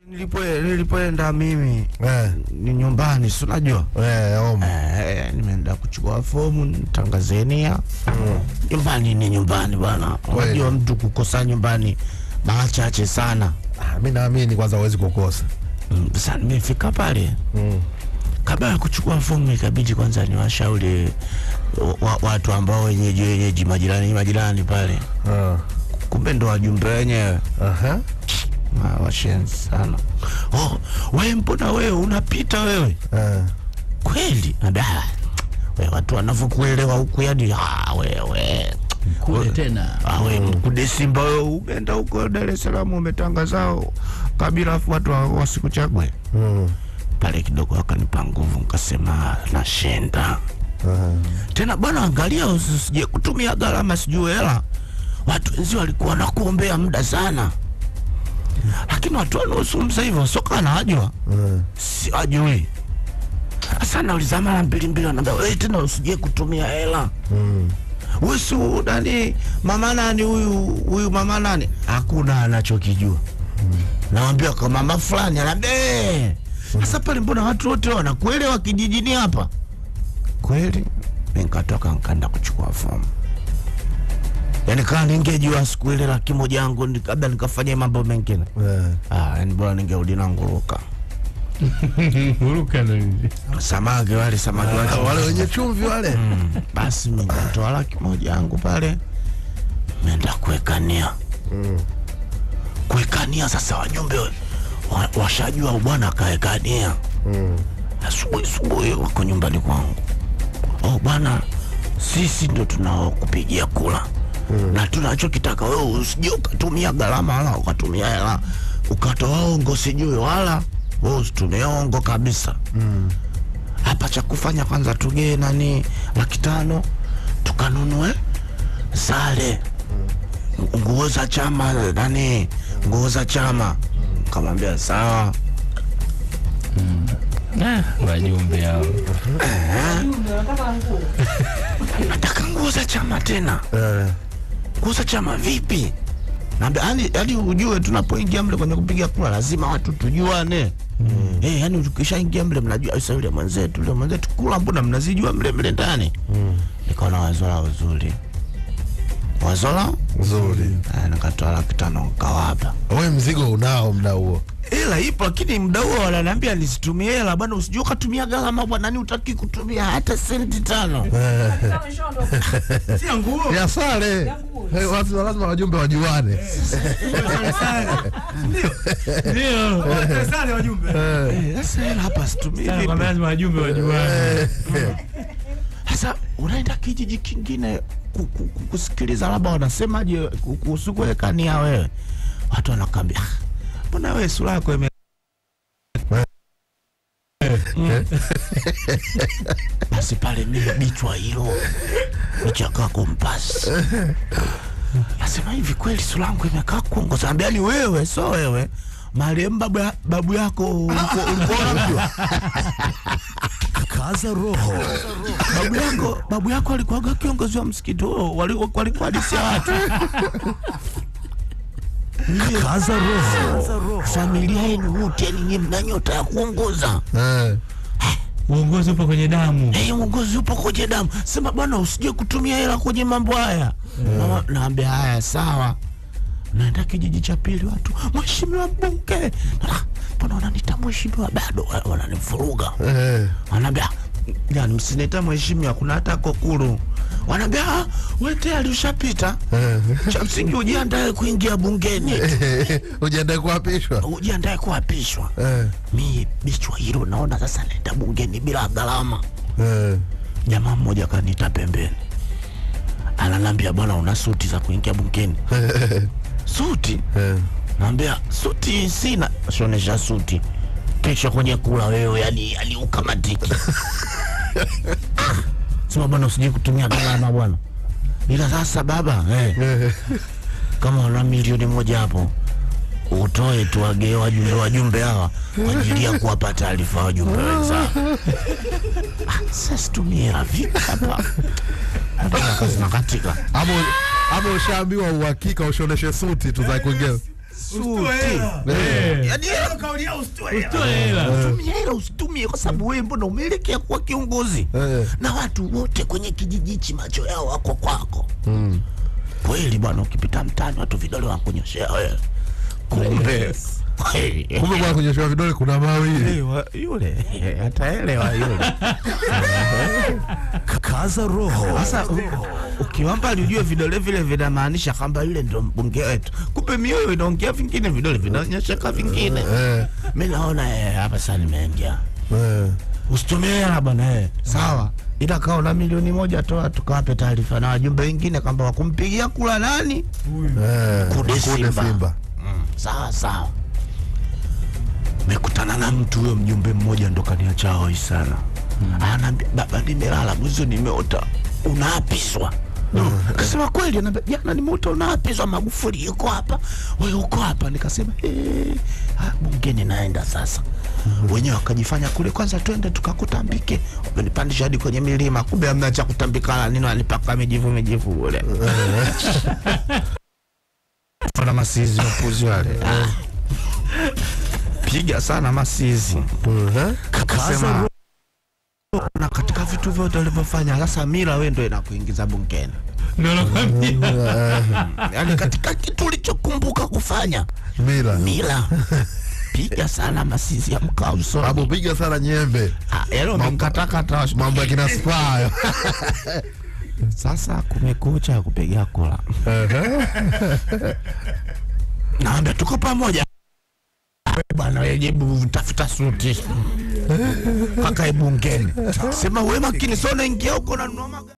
Nilipoenda mimi ni nyumbani, si unajua? Nimeenda kuchukua fomu Tanzania. Nyumbani ni nyumbani bwana. Unajua mtu kukosa nyumbani mara chache sana. Mimi naamini kwanza huwezi kukosa. Sasa nimefika pale. Kabla ya kuchukua fomu ikabidi kwanza niwashauri watu ambao wenyeji majirani pale. Kumbe ndo wajumbe wenyewe. Washenzi sana. Wewe mbona wewe unapita wewe? Kweli? Wewe watu wanavyokuelewa huku yani wewe. Mkude tena. Wewe Mkude Simba wewe umeenda huko Dar es Salaam umetangazao kabila watu wasikuchague. Pale kidogo wakanipa nguvu nikasema nashenda. Tena bwana angalia usije kutumia gharama sijui hela. Watu wenzi walikuwa nakuombea muda sana. Lakini watu wanaosumza hivyo soka na ajua. Si ajui. Sasa nauliza mara mbili anambia wewe tena usije kutumia hela. Wewe si nani mama nani huyu mama nani? Hakuna anachokijua. Naambia kwa mama fulani anambia sasa pale mbona watu wote wanakuelewa kijijini hapa? Kweli nikatoka nikaenda kuchukua fomu. Yani kama ningejua siku ile laki moja yangu kabla nikafanya mambo mengine. Yani bora ningerudi na nguruka. Nguruka nini? Samaki wale wenye chumvi wale. Basi nikatoa laki moja yangu pale. Nenda kuwekania. Kuwekania sasa wajumbe washajua bwana kaekania. Asubuhi wako nyumbani kwangu. Bwana sisi ndio tunaokupigia kula. Na tunachokitaka wewe usije ukatumia gharama wala ukatumia hela ukatoa ongo sijui wala wewe usitumie ongo kabisa. Hapa cha kufanya kwanza tugee nani 500 tukanunue sare nguo za chama nani nguo za chama. Kamwambia sawa. Wajumbe hao. Nataka nguo za chama tena. Nguo za chama vipi? Naambia yani ujue tunapoingia mle kwenye kupiga kura lazima watu tujuane. Yani ukishaingia mle mnajua sasa yule mwenzetu kula mbona mnazijua mle ndani. Nikaona wazola uzuri. Nikatoa 500 nikawapa. Wewe mzigo unao mda huo. Hela ipo lakini mda huo wananiambia nisitumie hela bwana usije ukatumia gharama bwana nani utaki kutumia hata senti 5. Si nguo. Ya sare. Watu lazima wajumbe wajuane. Ndio. Sare wajumbe. Sasa hela hapa situmii. Lazima wajumbe wajuane. Sasa unaenda kijiji kingine kusikiliza labda wanasemaje kuhusu kuwekania wewe. Watu wanakambia mbona wewe sura yako basi pale mimi bichwa hilo nichaka kompasi. Nasema hivi kweli sura yangu imekaa kuongoza. Naambia ni wewe so wewe marehemu babu yako ulikuwa kaza roho. Babu yako alikuwa kiongozi wa msikiti walikuwa hadisia watu. Kaza roho. Familia yenu wote ni mna nyota ya kuongoza. Uongozi upo kwenye damu. Uongozi upo kwenye damu. Sema bwana usije kutumia hela kwenye mambo haya. Naambia haya sawa. Naenda kijiji cha pili watu mheshimiwa mbunge. Mbona wananiita mheshimiwa bado wananifuruga. Anaambia yani msinita mheshimiwa kuna hata kokuru. Wanaambia wewe tayari ushapita. Cha msingi ujiandae kuingia bungeni. Ujiandae kuapishwa. Mimi bichwa hilo naona sasa naenda bungeni bila gharama. Jamaa mmoja kanita pembeni. Ananiambia bwana una suti za kuingia bungeni. Suti? Naambia suti sina. Sionesha suti. Kesho kwenye kula wewe yani ukamatiki. Sema bwana usije kutumia gharama bwana. Ila sasa baba kama una milioni 1 hapo utoe tuage wajumbe hawa kwa ajili ya kuwapa taarifa wajumbe wenzao. Sasa tumia vipi hapa? Hapa kazi na katika. Hapo ushaambiwa uhakika ushoneshe suti tu za kuingia. suti. Yaani Ustoe tumia hela usitumie kwa sababu wewe mbona umeelekea kuwa kiongozi. Na watu wote kwenye kijiji hichi macho yao wako kwako. Kweli bwana, ukipita mtaani watu vidole wanakunyoshea wewe. Kumbe bwana kunyoshewa vidole kuna mawili. Yule ataelewa yule. Kaza roho. Sasa ukiwamba alijue vidole vile vinamaanisha kwamba yule ndio mbunge wetu. Kumbe mioyo inaongea vingine, vidole vinanyosha vingine. Mimi naona hapa sasa nimeingia. Usitumie hela bwana. Sawa. Ila kao na milioni 1 toa tukawape taarifa na wajumbe wengine kwamba wakumpigia kula nani? Mkude Simba. Sawa. Mekutana na mtu huyo mjumbe mmoja ndo kaniacha hoi sana. Ananiambia baba, nimelala mwisho nimeota unaapishwa. Akasema kweli? Ananiambia jana nimeota unaapishwa, Magufuli yuko hapa, wewe uko hapa. Nikasema bungeni naenda sasa. Wenyewe wakajifanya kule kwanza twende tukakutambike. Wamenipandisha hadi kwenye milima, kumbe hamna cha kutambika, nini wanipaka mijivu ule. Fana masizi wapuzi wale. Piga sana masizi. Kasema na katika vitu vyote walivyofanya sasa mila wewe ndio inakuingiza bungeni. ndio nakwambia. Yaani katika kitu ulichokumbuka kufanya mila. Piga sana masizi ya mkao so. Babu piga sana nyembe. Leo mkatakata mambo ya kina Spayo. Sasa kumekucha kupiga kula. Naomba tuko pamoja. Bwana wewe tafuta suti. Kaka bungeni. Sema wewe makini sana, ingia huko na